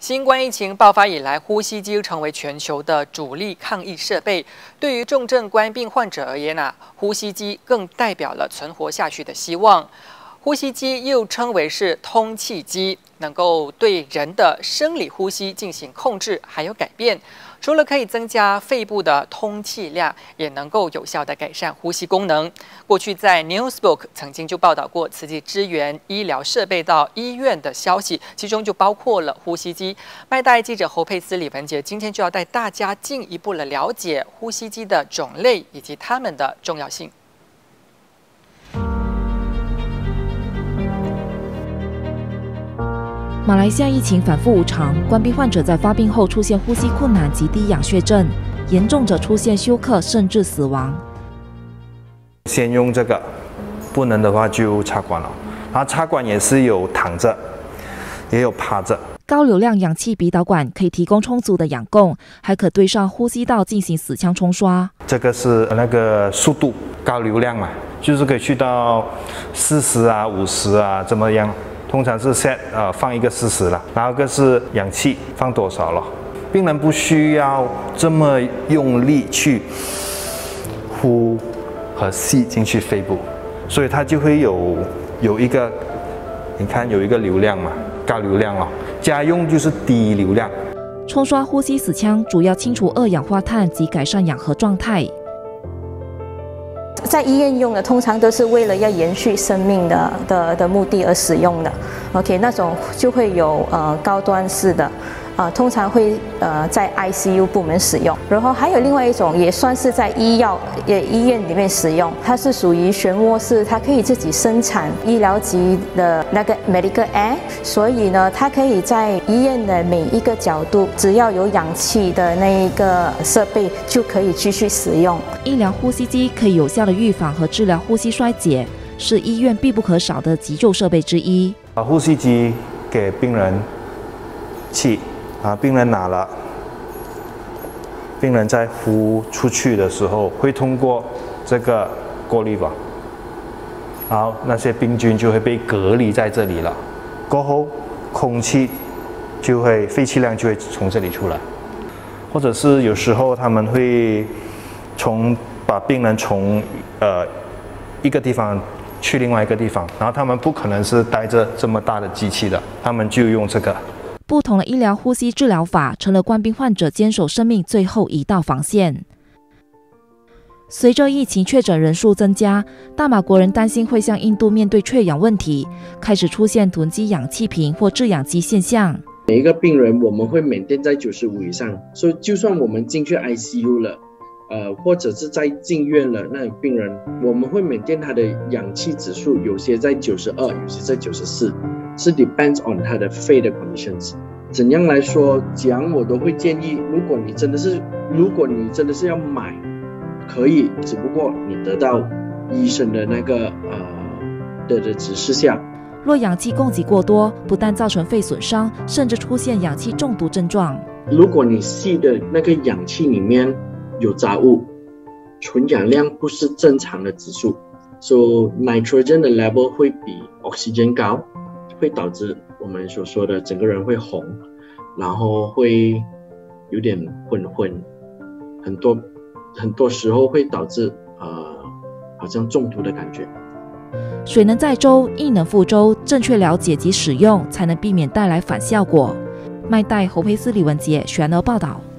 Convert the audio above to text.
新冠疫情爆发以来，呼吸机成为全球的主力抗疫设备。对于重症冠病患者而言呼吸机更代表了存活下去的希望。呼吸机又称为是通气机，能够对人的生理呼吸进行控制还有改变。除了可以增加肺部的通气量，也能够有效地改善呼吸功能。过去在 Newsbook 曾经就报道过慈济支援医疗设备到医院的消息，其中就包括了呼吸机。麦代记者侯佩斯、李文杰今天就要带大家进一步的了解呼吸机的种类以及它们的重要性。 马来西亚疫情反复无常，冠病患者在发病后出现呼吸困难及低氧血症，严重者出现休克甚至死亡。 先用这个，不能的话就插管了。然后插管也是有躺着，也有趴着。 高流量氧气鼻导管可以提供充足的氧供，还可对上呼吸道进行死腔冲刷。这是那个速度高流量嘛，就是可以去到40啊、50啊这么样。通常是 set 放一个40了，然后个是氧气放多少了。病人不需要这么用力去呼和吸进去肺部，所以它就会有一个，你看有一个流量嘛，高流量了。家用就是低流量。 冲刷呼吸死腔主要清除二氧化碳及改善氧合状态。 在医院用的通常都是为了要延续生命的目的而使用的 ，OK， 那种就会有高端式的，通常会在 ICU 部门使用，然后还有另外一种也算是在医院里面使用，它是属于漩涡式，它可以自己生产医疗级的那个 medical air， 所以呢，它可以在医院的每一个角度，只要有氧气的那一个设备就可以继续使用。 医疗呼吸机可以有效的预防和治疗呼吸衰竭，是医院必不可少的急救设备之一。 呼吸机给病人气。病人拿了，病人在呼出去的时候会通过这个过滤管，然后那些病菌就会被隔离在这里了。过后，空气废气量就会从这里出来，或者是有时候他们会把病人从一个地方去另外一个地方，然后他们不可能是带着这么大的机器的，他们就用这个。 不同的医疗呼吸治疗法成了冠病患者坚守生命最后一道防线。随着疫情确诊人数增加，大马国人担心会像印度面对缺氧问题，开始出现囤积氧气瓶或制氧机现象。 每一个病人我们会maintain在95以上，所以就算我们进去 ICU 了，或者是在进院了，那种病人我们会maintain他的氧气指数，有些在92，有些在94。是 depends on 它的肺的 conditions。怎样来说，讲我都会建议，如果你真的是要买，可以，只不过你得到医生的那个的指示下。 若氧气供给过多，不但造成肺损伤，甚至出现氧气中毒症状。如果你吸的那个氧气里面有杂物，纯氧量不是正常的指数 ，so nitrogen 的 level 会比 oxygen 高。会导致我们所说的整个人会红，然后会有点昏，很多时候会导致好像中毒的感觉。 水能载舟，亦能覆舟，正确了解及使用，才能避免带来反效果。麦代、侯佩斯、李文杰，全俄报道。